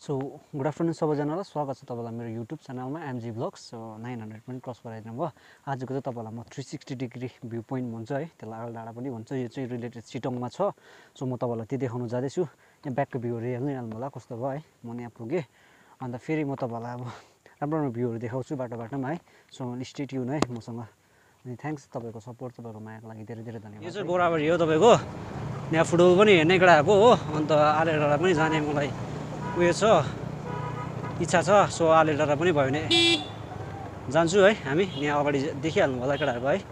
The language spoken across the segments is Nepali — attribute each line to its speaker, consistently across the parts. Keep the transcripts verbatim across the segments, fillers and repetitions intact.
Speaker 1: सो गुड आफ्टरनुन सबैजनालाई स्वागत छ तपाईँलाई मेरो युट्युब च्यानलमा MG vlogs. So nine hundred पनि क्रस गराइदिनु भयो। आजको चाहिँ तपाईँलाई म three sixty degree view point भन्छ है, त्यसलाई आलडाँडा पनि भन्छ। यो चाहिँ रिलेटेड चिटङमा छ। सो म तपाईँलाई त्यो देखाउनु जाँदैछु। यहाँ ब्याकको भ्यूहरू हेर्नै हाल्नु होला कस्तो भयो है। म यहाँ पुगेँ, अन्त फेरि म तपाईँलाई अब राम्रो राम्रो भ्यूहरू देखाउँछु बाटो बाटोमा है। सो स्टे ट्युन है मसँग। अनि थ्याङ्क्स तपाईँको सपोर्ट, तपाईँको मायाको लागि धेरै धेरै धन्यवाद। यो चाहिँ गोराबारी हो तपाईँको। यहाँ फुटबल पनि हेर्ने केटा आएको हो, अन्त आलडाँडा पनि जाने मलाई उयो छ, इच्छा छ। सो आलडाँडा पनि भयो भने जान्छु है हामी। यहाँ अगाडि देखिहाल्नु होला केटाहरूको है।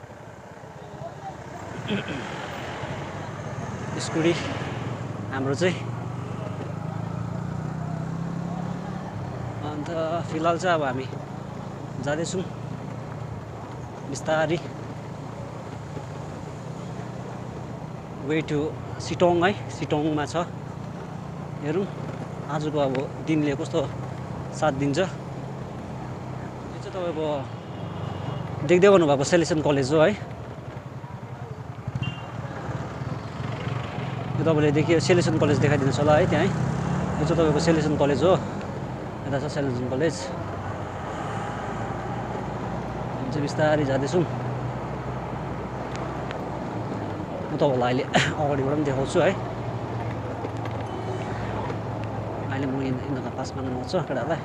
Speaker 1: स्कुटी हाम्रो चाहिँ। अन्त फिलहाल चाहिँ अब हामी जाँदैछौँ बिस्तारी वे टु सिटोङ है। सिटोङमा छ, हेरौँ आजको अब दिनले कस्तो साथ दिन्छ। यो चाहिँ तपाईँको देख्दै गर्नुभएको सेलेसन कलेज हो है। यो तपाईँले देखियो सेलेसन कलेज देखाइदिनुहोस् होला है त्यहाँ है। यो चाहिँ तपाईँको सेलेसन कलेज हो, यता छ सेलेसन कलेज। हामी चाहिँ बिस्तारै जाँदैछौँ। म तपाईँलाई अहिले अगाडिबाट पनि देखाउँछु है। अहिले म यिनीहरूको पास माग्नु आउँछ केटाहरूलाई।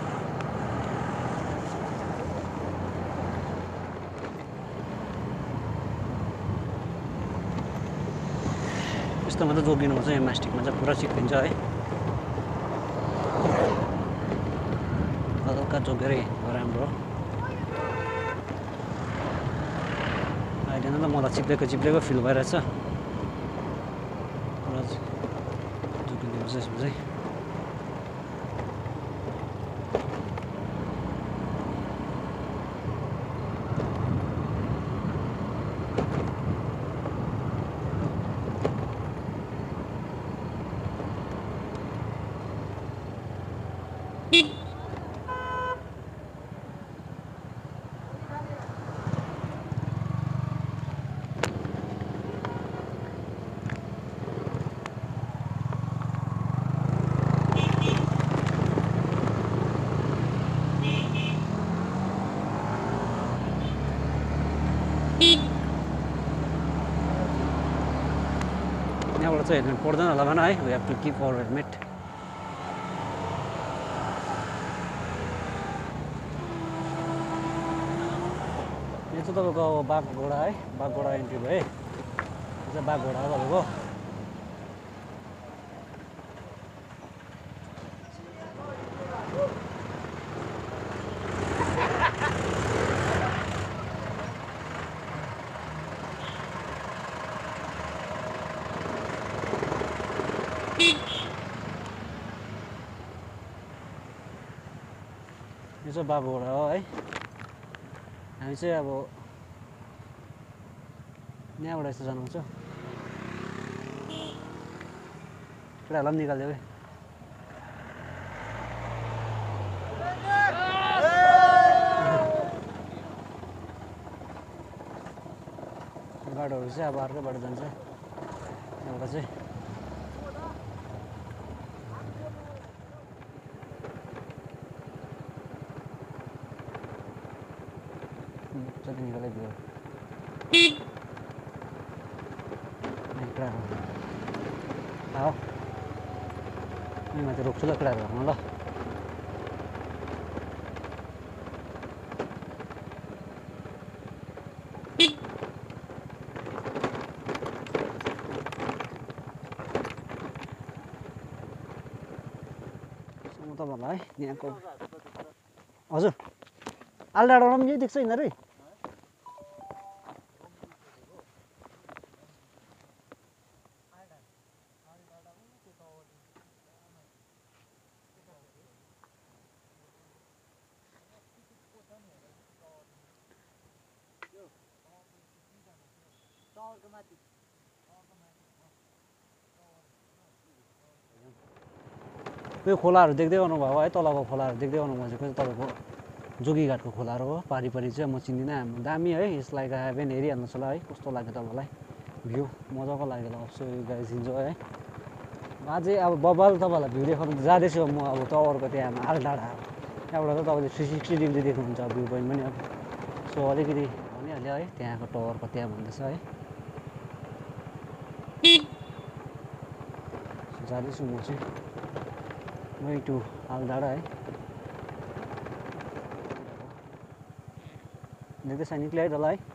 Speaker 1: यस्तोमा त जोगिनुपर्छ, यहाँ मास्टिकमा चाहिँ पुरा चिप्लिन्छ है। हल्का जोगेर हिँड्नु राम्रो। अहिले नै त मलाई चिप्लेको चिप्लेको फिल भइरहेछ। पुरा जोगिनुपर्छ यसमा चाहिँ। यहाँबाट चाहिँ हेल्मेट पर्दैन होला भन है। We have to keep our helmet. यो चाहिँ तपाईँको बाघघोडा है, बाघघोडा इन्ट्री भयो। यो चाहिँ बाघघोडा हो तपाईँको। यो चाहिँ बाघघोडा हो है। हामी चाहिँ अब यहाँबाट यस्तो जानुहुन्छ। केटाहरूलाई पनि निकालिदियो है। बाटोहरू चाहिँ अब अर्कै बाटो जान्छ यहाँबाट चाहिँ। जति निकालिदियो हो। म माथि रोक्छु ल केटाहरू भर्नु ल। म तपाईँहरूलाई यहाँको हजुर आलडाँडाबाट पनि यही देख्छ यिनीहरू। यो खोलाहरू देख्दै गर्नुभयो है, तलको खोलाहरू देख्दै गर्नु भनेको चाहिँ तपाईँको जोगीघाटको खोलाहरू हो। पारिपरि चाहिँ म चिन्दिनँ। दामी है, यसलाई गए पनि हेरिहाल्नुहोस् होला है कस्तो लाग्यो तपाईँलाई भ्यू। मजाको लाग्यो होला। सो गाइज इन्जोय है। अझै अब बबाल तपाईँहरूलाई भ्यू देखाउनु जाँदैछु म अब टावरको त्यहाँ आलडाँडा त्यहाँबाट त तपाईँले थ्री सिक्सटी डिग्री देख्नुहुन्छ भ्यू पोइन्ट पनि अब सो अलिकति भनिहाल्यो है त्यहाँको टावरको त्यहाँ भन्दैछ है जाँदैछु म चाहिँ गोइङ टु आलडाँडा है देख्दैछ नि क्लियर होला है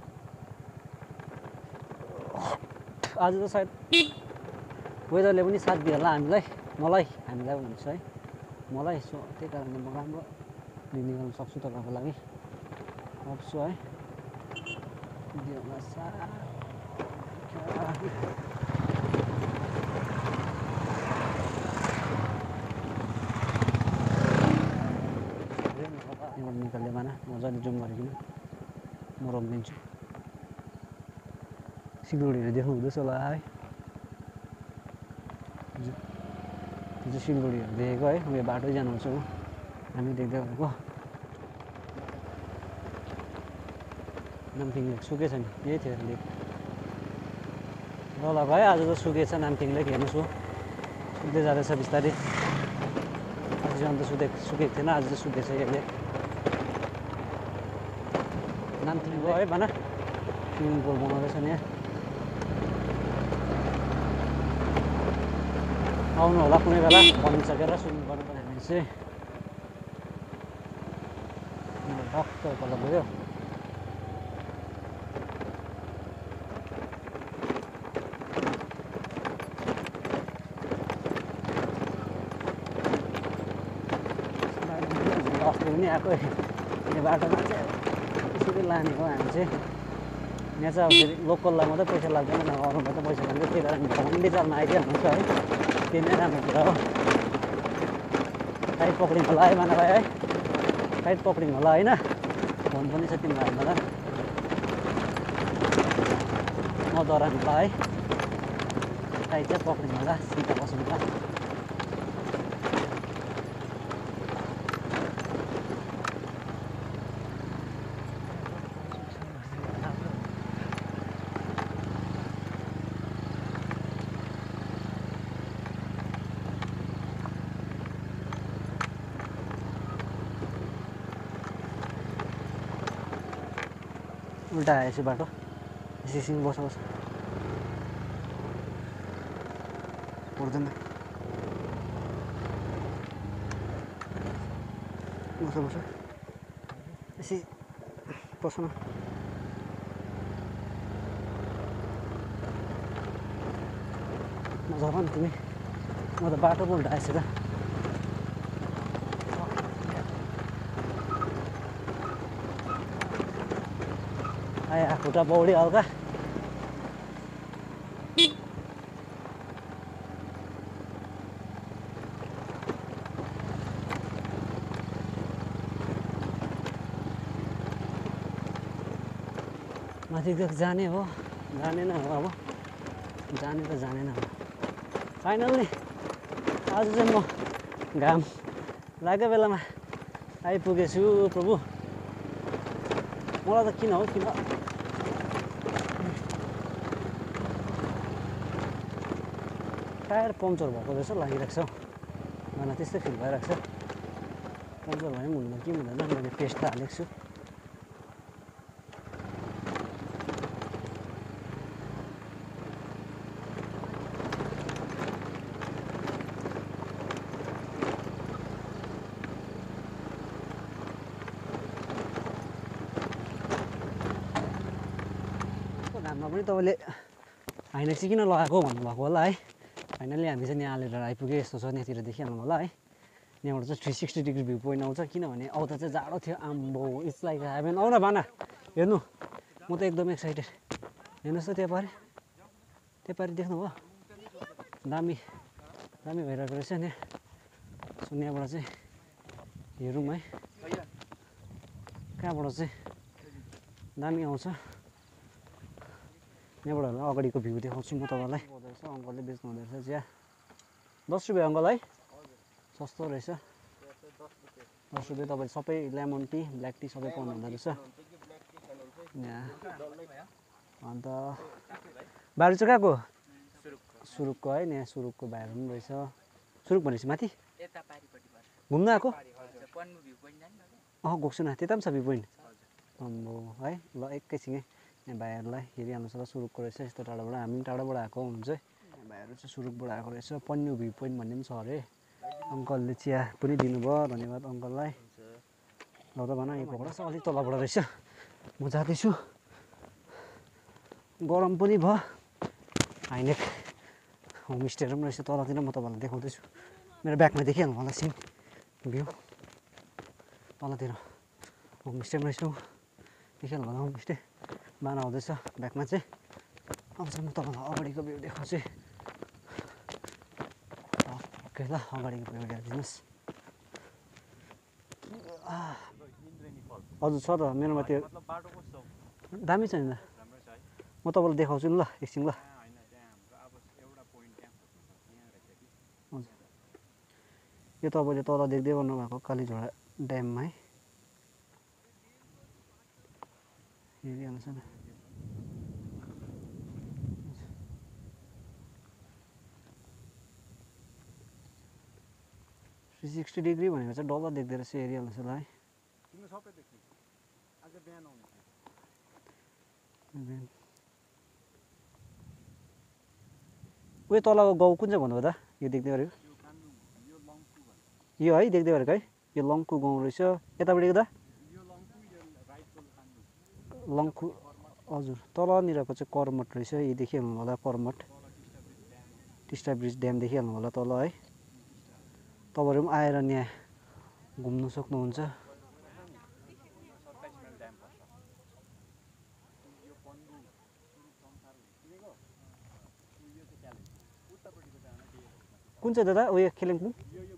Speaker 1: आज त सायद वेदरले पनि साथ दिइहाल्ला हामीलाई मलाई हामीलाई भन्छ है मलाई सो त्यही कारणले म राम्रो दिन निकाल्न सक्छु तपाईँको लागि सक्छु है निकाल्दै माना मजाले जुम गरिकन म रोकिदिन्छु सिलगढीहरू देख्नु हुँदैछ होला है त्यो चाहिँ सिलगढीहरू देखेको है उयो बाटो जानुहुन्छ म हामी देख्दै गएको नाम्थिङ लेक सुकेछ नि यही थियो लेक ल ल भाइ आज त सुकेछ नाम्थिङ लेक हेर्नुहोस् हो सुक्दै जाँदैछ बिस्तारै आजसम्म त सुके सुकेको थिएन आज त सुकेछ यो लेक नाम्थिङ गयो है भन स्विमिङ पुल बनाउँदैछ नि यहाँ आउनु होला कुनै बेला बनिसकेर स्विमिङ गर्नु पर्यो भने चाहिँ टक्क तल गयो अस्ति पनि आएको यो बाटोमा चाहिँ यसरी लाने हो हामी चाहिँ यहाँ चाहिँ अब फेरि लोकललाई मात्रै पैसा लाग्दैन अरूलाई त पैसा लाग्छ त्यही कारण भगवान्ले चालमा आइदिइहाल्नुहुन्छ है त्यही नै राम्रो कुरा हो टाइट पक्रिनु होला है माना भाइ है टाइट पक्रिनु होला होइन फोन पनि छ तिमीलाई हामीलाई नडराउनु होला है टाइट चाहिँ पक्रिनु होला सिधा बस्नु होला उल्टा आएछ बाटो सिसिङ बस बस पर्दैन बस बस यसै बस न मजा नि तिमी म त बाटो पो उल्टा आएछ त आया खुट्टा पौडी हल्का माथि तक जाने हो जाने न हो अब जाने त जाने न हो फाइनल्ली आज चाहिँ म घाम लागेको बेलामा आइपुगेछु प्रभु मलाई त किन हो किन टायर पङ्चर भएको जस्तो लागिरहेको छ मलाई त्यस्तै फिल भइरहेको छ पङ्चर भयो पनि हुँदैन के हुँदैन मैले पेस्ट त हालेको छु घाममा पनि तपाईँले हाइनेक चाहिँ किन लगाएको भन्नुभएको होला है फाइनली हामी चाहिँ यहाँ आलेर आइपुग्यो यस्तो छ यहाँतिर देखिहाल्नु होला है यहाँबाट चाहिँ three sixty degree view point आउँछ किनभने आउँदा चाहिँ जाडो थियो आम्बो इट्स लाइक हेभेन आउन भाना हेर्नु म त एकदम एक्साइटेड हेर्नुहोस् त त्यहाँ पारि त्यहाँ पारि देख्नु भयो दामी दामी भइरहेको रहेछ नि सो यहाँबाट चाहिँ हेरौँ है कहाँबाट चाहिँ दामी आउँछ यहाँबाट अगाडिको भ्यू देखाउँछु म तपाईँलाई हुँदैछ अङ्कलले बेच्नु हुँदो रहेछ चिया दस रुपियाँ अङ्कल है सस्तो रहेछ दस रुपियाँ तपाईँले सबै लेमन टी ब्ल्याक टी सबै पाउनु हुँदो रहेछ यहाँ अन्त बारु चाहिँ कहाँको सुरुकको है यहाँ सुरुकको भाइहरू पनि रहेछ सुरुक भनेपछि माथि
Speaker 2: यता पारिपट्टि पर्छ
Speaker 1: घुम्न आएको
Speaker 2: हजुर पन्बु भ्यू पोइन्ट जानु न
Speaker 1: अँ गएको छु न त्यता पनि छ भ्यू पोइन्ट
Speaker 2: हजुर
Speaker 1: अम्बो है ल एकैछिनै यहाँ भाइहरूलाई हेरिहाल्नुहोस् होला सुरुकको रहेछ यस्तो टाढोबाट हामी पनि टाढोबाट आएको हुनुहुन्छ यहाँ भाइहरू चाहिँ सुरुकबाट आएको रहेछ पन्यु भ्यू पोइन्ट भन्ने पनि छ अरे अङ्कलले चिया पनि दिनुभयो धन्यवाद अङ्कललाई ल त भन यो पकडा छ अलिक तलबाट रहेछ म जाँदैछु गरम पनि भयो हाइनेक होमस्टेहरू पनि रहेछ तलतिर म तपाईँहरूलाई देखाउँदैछु मेरो ब्यागमा देखिहाल्नु होला सिन भ्यू तलतिर होमस्टे पनि रहेछ देखिहाल्नु होला होमस्टे बाना आउँदैछ ब्यागमा चाहिँ अब चाहिँ म तपाईँलाई अगाडिको भ्यू देखाउँछु ओके ल अगाडिको भ्यू हेरिदिनुहोस् हजुर छ त मेरोमा त्यो दामी छ नि म तपाईँलाई देखाउँछु नि ल एकछिन ल हजुर यो तपाईँले तल देख्दै गर्नुभएको कालीझोडा ड्याममा है हेरिहाल्नुहोस् न थ्री सिक्सटी डिग्री भनेको चाहिँ डल्लो देख्दो रहेछ हेरिहाल्नुहोस् होला है उयो तलको गाउँ कुन चाहिँ भन्नुभयो त यो देख्दै गरेको यो है देख्दै गरेको है यो लङ्कु गाउँ रहेछ यतापट्टिको दा लङ्कु हजुर तलनिरको चाहिँ करमठ रहेछ यो देखिहाल्नु होला करमठ टिस्टा ब्रिज ड्याम देखिहाल्नु होला तल है तपाईँहरू पनि आएर यहाँ घुम्नु सक्नुहुन्छ कुन चाहिँ दादा उयो कालिम्पोङ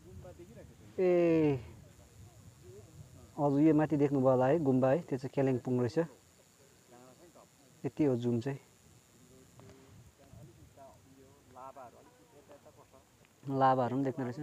Speaker 1: ए हजुर यो माथि देख्नुभयो होला है गुम्बा है त्यो चाहिँ कालिम्पोङ रहेछ यति हो जुम चाहिँ लाभाहरू पनि देख्ने रहेछ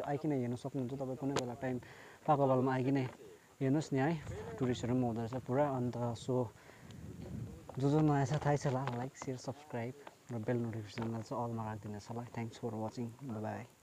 Speaker 1: आइकिन हेर्न सक्नुहुन्छ तपाईँ कुनै बेला टाइम पाएको बेलामा आइकिन हेर्नुहोस् नि है टुरिस्टहरू पनि हुँदो रहेछ पुरा अन्त सो जो जो नयाँ छ थाहै छ होला लाइक सेयर सब्सक्राइब र बेल नोटिफिकेसनलाई चाहिँ अलमा राखिदिनुहोस् होला थ्याङ्क्स फर वाचिङ बाई